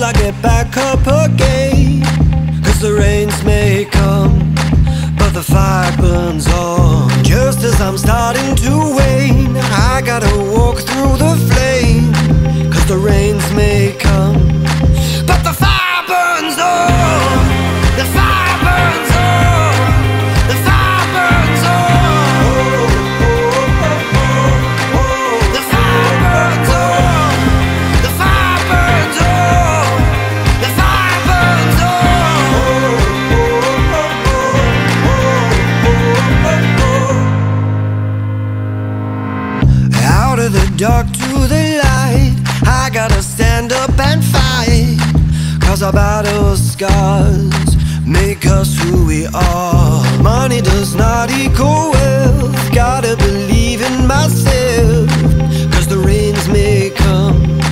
I get back up again. Cause the rains may come, but the fire burns on. Just as I'm starting to wane, I gotta walk through the flame. Cause the rains may come, but the fire burns on. The fire burns on. The fire burns on. The fire burns on. The fire burns on. The fire burns on. Out of the dark to the light, I gotta stand up and fight. Cause our battle scars make us who we are. Money does not equal wealth. Gotta believe in myself. Cause the rains may come,